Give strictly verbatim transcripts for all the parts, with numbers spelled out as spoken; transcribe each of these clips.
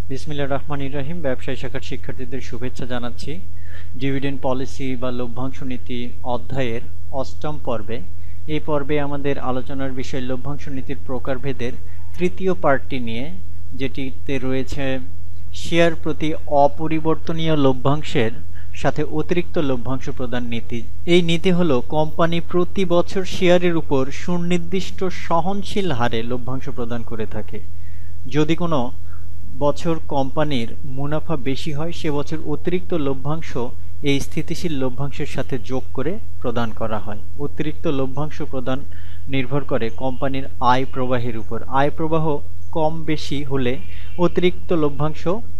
বিসমিল্লাহির রহমানির রহিম। ব্যবসায় শাখার শিক্ষার্থীদের শুভেচ্ছা জানাচ্ছি। ডিভিডেন্ড পলিসি বা লভ্যাংশ নীতি অধ্যায়ের অষ্টম পর্বে এই পর্বে আমাদের আলোচনার বিষয় লভ্যাংশ নীতির প্রকারভেদের তৃতীয় পার্টটি নিয়ে, যেটিতে রয়েছে শেয়ার প্রতি অপরিবর্তনীয় লভ্যাংশের সাথে অতিরিক্ত লভ্যাংশ প্রদান নীতি। এই নীতি হলো কোম্পানি প্রতি বছর শেয়ারের উপর সুনির্দিষ্ট সহনশীল হারে লভ্যাংশ প্রদান করে থাকে। যদি কোনো বছর কোম্পানির মুনাফা বেশি হয়, সে বছর অতিরিক্ত লভ্যাংশ এই স্থিতিশীল লভ্যাংশের সাথে যোগ করে প্রদান করা হয়। অতিরিক্ত লভ্যাংশ প্রদান নির্ভর করে কোম্পানির আয় প্রবাহের উপর। আয় প্রবাহ কম বেশি হলে অতিরিক্ত লভ্যাংশ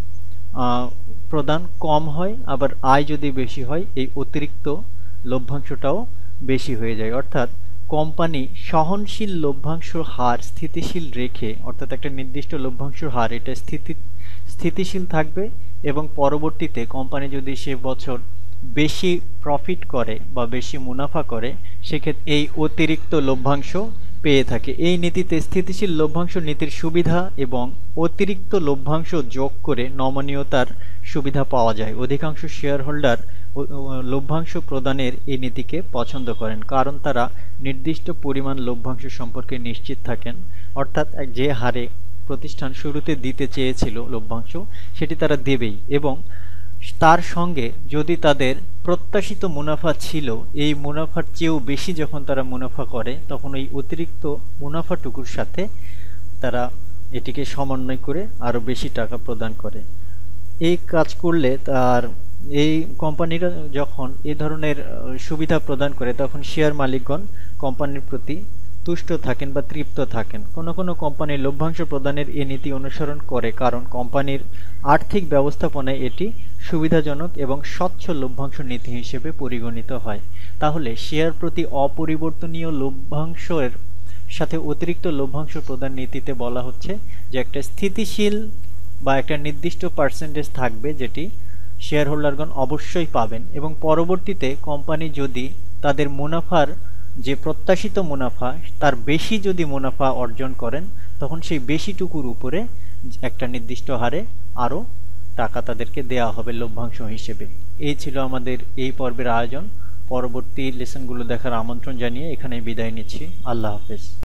প্রদান কম হয়, আবার আয় যদি বেশি হয় এই অতিরিক্ত লভ্যাংশটাও বেশি হয়ে যায়। অর্থাৎ কোম্পানি সহনশীল লভ্যাংশ হার স্থিতিশীল রেখে, অর্থাৎ একটা নির্দিষ্ট লভ্যাংশ হার এটা স্থিতি স্থিতিশীল থাকবে এবং পরবর্তীতে কোম্পানি যদি সে বছর বেশি প্রফিট করে বা বেশি মুনাফা করে, সেক্ষেত্রে এই অতিরিক্ত লভ্যাংশ পেয়ে থাকে। এই নীতিতে স্থিতিশীল লভ্যাংশ নীতির সুবিধা এবং অতিরিক্ত লভ্যাংশ যোগ করে নমনীয়তার সুবিধা পাওয়া যায়। অধিকাংশ শেয়ার হোল্ডার লভ্যাংশ প্রদানের এই নীতিকে পছন্দ করেন, কারণ তারা নির্দিষ্ট পরিমাণ লভ্যাংশ সম্পর্কে নিশ্চিত থাকেন। অর্থাৎ যে হারে প্রতিষ্ঠান শুরুতে দিতে চেয়েছিল লভ্যাংশ, সেটি তারা দেবেই, এবং তার সঙ্গে যদি তাদের প্রত্যাশিত মুনাফা ছিল, এই মুনাফার চেয়েও বেশি যখন তারা মুনাফা করে, তখন এই অতিরিক্ত মুনাফাটুকুর সাথে তারা এটিকে সমন্বয় করে আরও বেশি টাকা প্রদান করে। এই কাজ করলে তার এই কোম্পানিরা যখন এই ধরনের সুবিধা প্রদান করে, তখন শেয়ার মালিকগণ কোম্পানির প্রতি তুষ্ট থাকেন বা তৃপ্ত থাকেন। কোনো কোনো কোম্পানি লভ্যাংশ প্রদানের এই নীতি অনুসরণ করে, কারণ কোম্পানির আর্থিক ব্যবস্থাপনায় এটি সুবিধাজনক এবং স্বচ্ছ লভ্যাংশ নীতি হিসেবে পরিগণিত হয়। তাহলে শেয়ার প্রতি অপরিবর্তনীয় লভ্যাংশের সাথে অতিরিক্ত লভ্যাংশ প্রদান নীতিতে বলা হচ্ছে যে একটা স্থিতিশীল বা একটা নির্দিষ্ট পার্সেন্টেজ থাকবে, যেটি শেয়ার হোল্ডারগণ অবশ্যই পাবেন, এবং পরবর্তীতে কোম্পানি যদি তাদের মুনাফার যে প্রত্যাশিত মুনাফা তার বেশি যদি মুনাফা অর্জন করেন, তখন সেই বেশিটুকুর উপরে একটা নির্দিষ্ট হারে আরও টাকা তাদেরকে দেওয়া হবে লভ্যাংশ হিসেবে। এই ছিল আমাদের এই পর্বের আয়োজন। পরবর্তী লেসনগুলো দেখার আমন্ত্রণ জানিয়ে এখানেই বিদায় নিচ্ছি। আল্লাহ হাফেজ।